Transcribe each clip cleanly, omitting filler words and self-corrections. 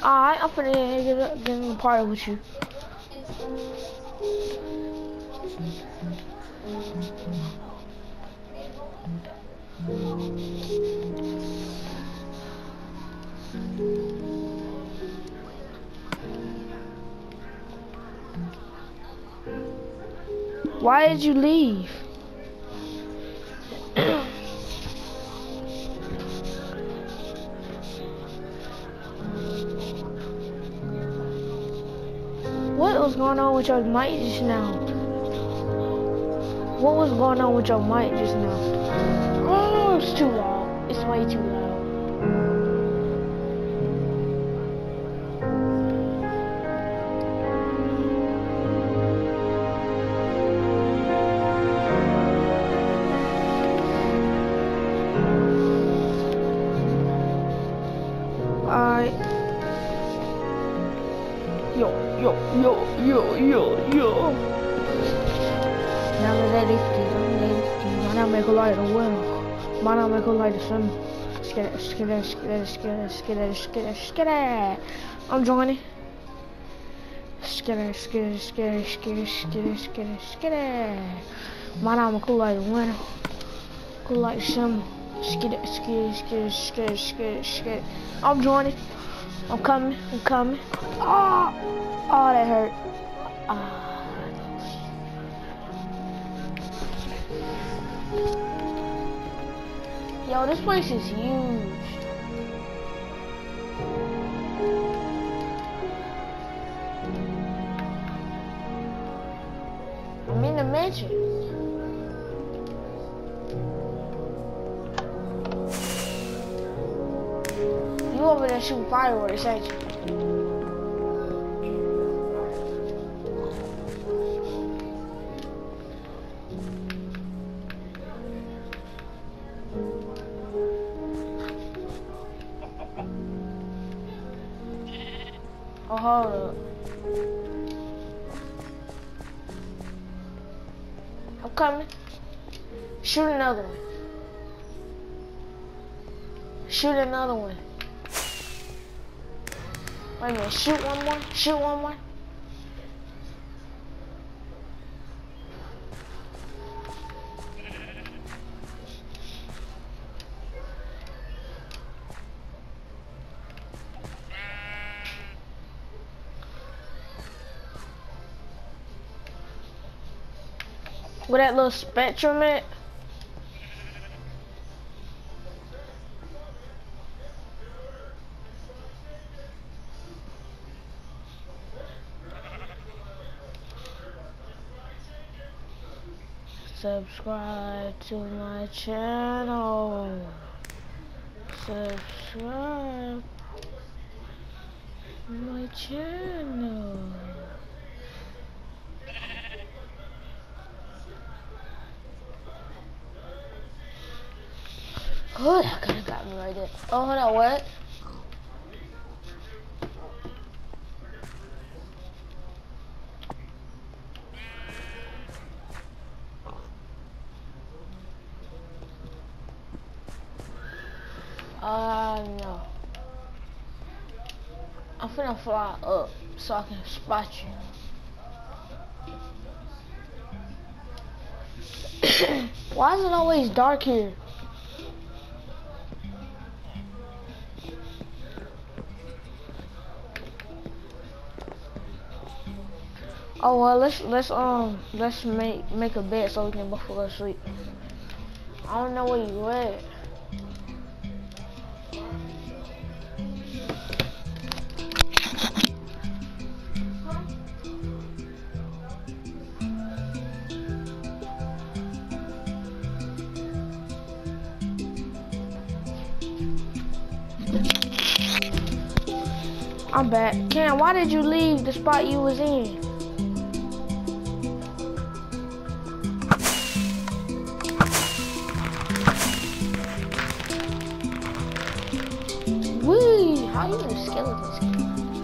Alright, I'm finna get in the party with you. Why did you leave? What was going on with your mic just now? What was going on with your mic just now? Oh, it's too loud. It's way too loud. Alright. Yo. My name is Light of the Wind. My name is Light of the Sun. Skidder. I'm joining. Skidder. My name is Light of the Wind. Cool Light of the Sun. Skidder. I'm joining. I'm coming. Oh, that hurt. Yo, this place is huge. I'm in the mansion. You over there shooting fireworks, ain't you? Oh, hold up. I'm coming. Shoot another one. Wait a minute, shoot one more. Where that little spectrum at? Subscribe to my channel. Subscribe to my channel. Oh, that kinda got me right there. Oh, hold on, what? No. I'm finna fly up so I can spot you. Why is it always dark here? Oh well, let's make a bed so we can both go to sleep. I don't know where you at. I'm back. Cam, why did you leave the spot you was in? Wee! How you in skeletons?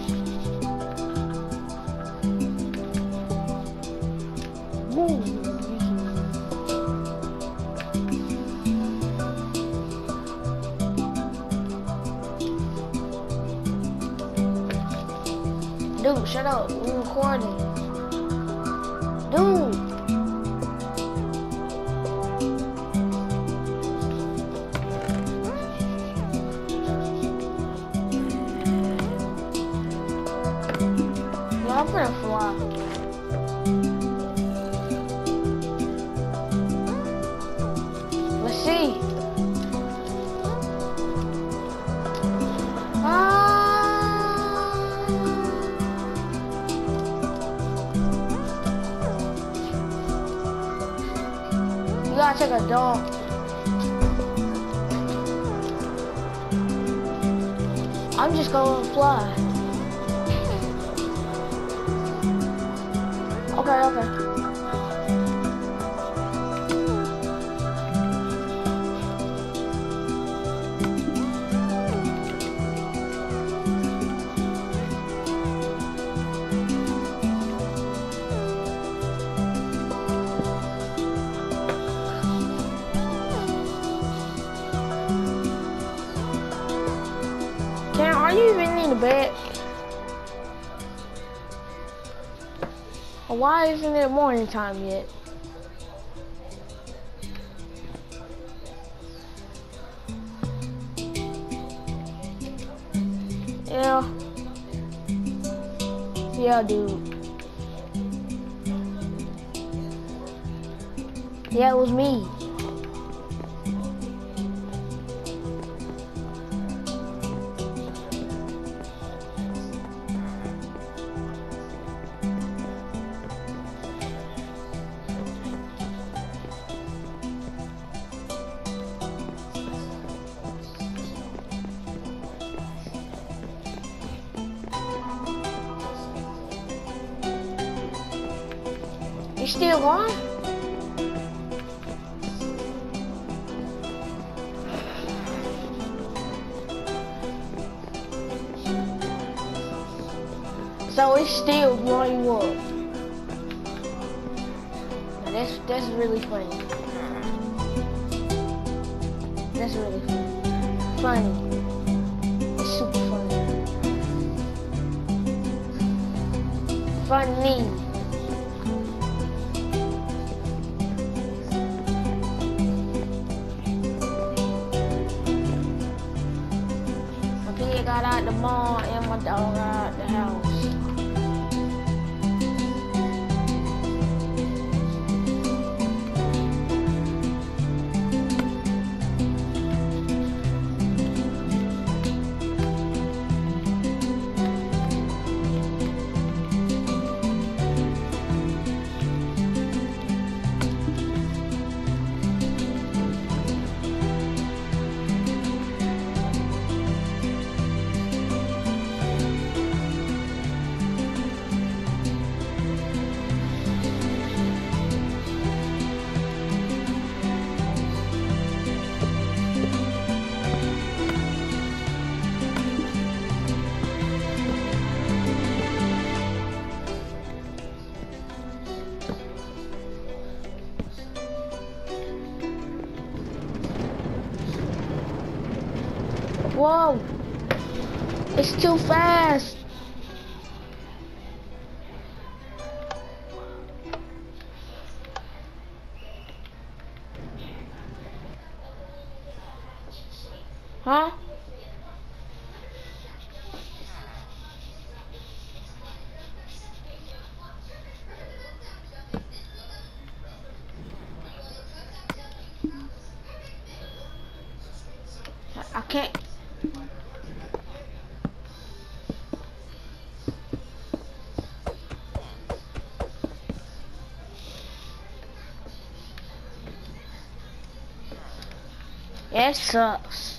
Woo! Dude, shut up. We're recording. Dude. I'm gonna fly. Let's see. You gotta take a dump. I'm just gonna fly. Okay. Cam, are you even in the bed? Why isn't it morning time yet? Yeah, dude. Yeah, it was me. You still on? So it's still blowing you up. Now that's really funny. That's really funny. Funny. It's super funny. Funny. Got out the mall and my dog got out the house. Whoa! It's too fast! Huh? I can't. It sucks.